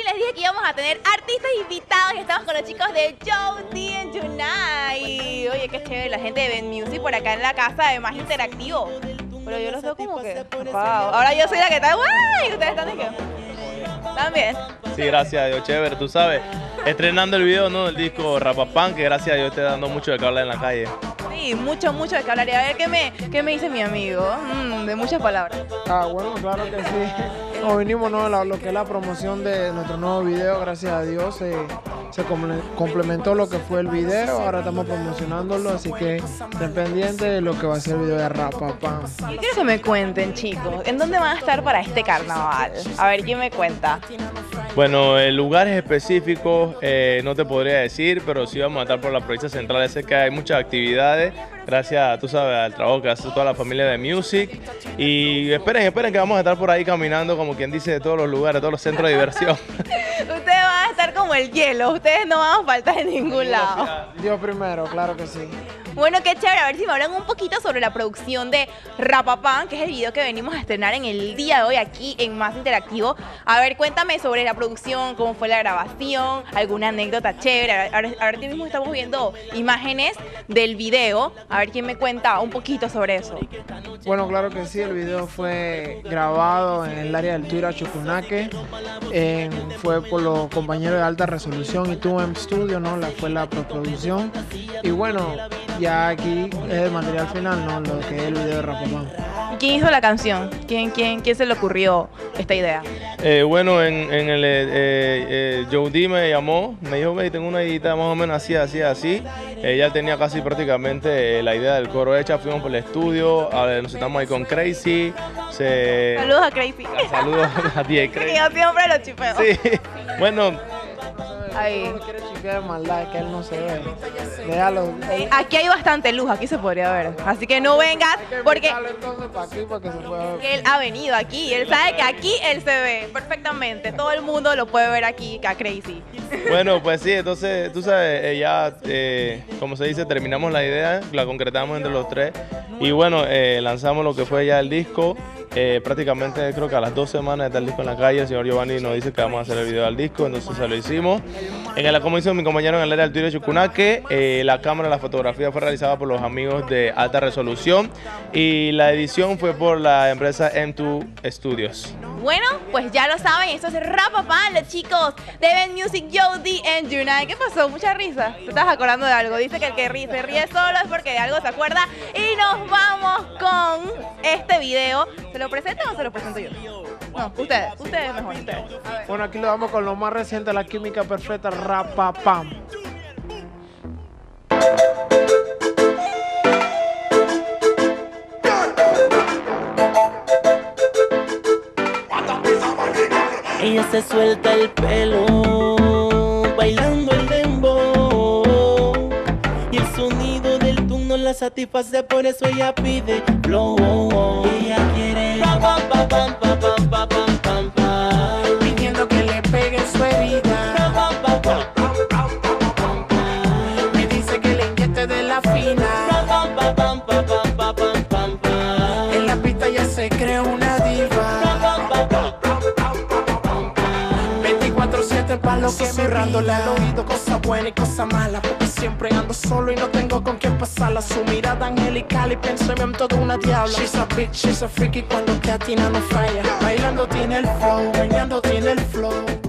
les dije que íbamos a tener artistas invitados y estamos con los chicos de Joe D and Tonight. Oye, qué chévere la gente de Ben Music por acá en la casa de Más Interactivo. Pero yo los veo como que apagados. Ahora yo soy la que está guay y ustedes están de qué. ¿También? Sí, gracias a Dios, chévere, tú sabes. Estrenando el video, ¿no? Del disco Rapapam, que gracias a Dios esté dando mucho de que hablar en la calle. Sí, mucho de que hablar. Y a ver qué me dice mi amigo. De muchas palabras. Bueno, claro que sí. Nos vinimos, ¿no? Lo que es la promoción de nuestro nuevo video, gracias a Dios se complementó lo que fue el video. Ahora estamos promocionándolo, así que estén pendientes de lo que va a ser el video de Rapapam. Yo quiero que me cuenten, chicos, ¿en dónde van a estar para este carnaval? A ver, ¿quién me cuenta? Bueno, lugares específicos no te podría decir, pero sí vamos a estar por la provincia central. Sé que hay muchas actividades, gracias, tú sabes, al trabajo que hace toda la familia de Music. Y esperen que vamos a estar por ahí caminando, como quien dice, de todos los lugares, de todos los centros de diversión. Ustedes van a estar como el hielo, ustedes no van a faltar en ningún lado. Dios primero, claro que sí. Bueno, qué chévere, a ver si me hablan un poquito sobre la producción de Rapapam, que es el video que venimos a estrenar en el día de hoy aquí en Más Interactivo. A ver, cuéntame sobre la producción, cómo fue la grabación, alguna anécdota chévere. Ahora mismo estamos viendo imágenes del video. A ver quién me cuenta un poquito sobre eso. Bueno, claro que sí, el video fue grabado en el área del Tuira Chucunaque. Fue por los compañeros de alta resolución y 2M Studio, ¿no? Fue la preproducción. Y bueno, ya aquí es el material final, ¿no? Lo que es el video de Rapapam. ¿Quién hizo la canción? ¿Quién se le ocurrió esta idea? Bueno, Joe D me llamó, me dijo, "Hey, tengo una idea más o menos así. Ya tenía casi prácticamente la idea del coro hecha, fuimos por el estudio, nos sentamos ahí con Crazy. Saludos a Crazy. Saludos a DJ Crazy. Yo siempre lo chipeo. Sí, bueno. Ahí. No quiere chipear de maldad, es que él no se ve. Déjalo. Aquí hay bastante luz, aquí se podría ver. Así que no vengas porque él ha venido aquí y él sabe que aquí él se ve perfectamente. Todo el mundo lo puede ver aquí, a Crazy. Bueno, pues sí, entonces, tú sabes, ya, como se dice, terminamos la idea, la concretamos entre los tres. Y bueno, lanzamos lo que fue ya el disco. Prácticamente creo que a las 2 semanas está el disco en la calle. El señor Giovanni nos dice que vamos a hacer el video del disco, entonces se lo hicimos. Como hizo mi compañero en el área del Tuira Chucunaque, la cámara, la fotografía fue realizada por los amigos de alta resolución y la edición fue por la empresa M2 Studios. Bueno, pues ya lo saben, esto es Rapapam, los chicos de Ben Music, Joe D and Tonight. ¿Qué pasó? Mucha risa. ¿Te estás acordando de algo? Dice que el que se ríe solo es porque de algo se acuerda. Y nos vamos con este video. ¿Se lo presentan o se lo presento yo? No, ustedes mejor, ustedes. Bueno, aquí lo vamos con lo más reciente, la química perfecta, Rapapam. Ella se suelta el pelo, bailando el dembow. Y el sonido del tune no la satisface, por eso ella pide flow. Ella quiere pam pam pam pam pam pam pam pam pam, pidiendo que le pegue su herida. Pam pam pam pam pam, me dice que le inyecte de la fina. Pam pam pam pam pam pam pam pam pam, en la pista ya se cree una diva. 24/7 pa' lo que susurrándole al oído cosas buenas y cosas malas, porque siempre ando solo y no tengo con quién pasarla. Su mirada angelical y pensamiento de una diabla. She's a bitch, she's a freaky, cuando te atina no falla. Bailando tiene el flow, bailando tiene el flow.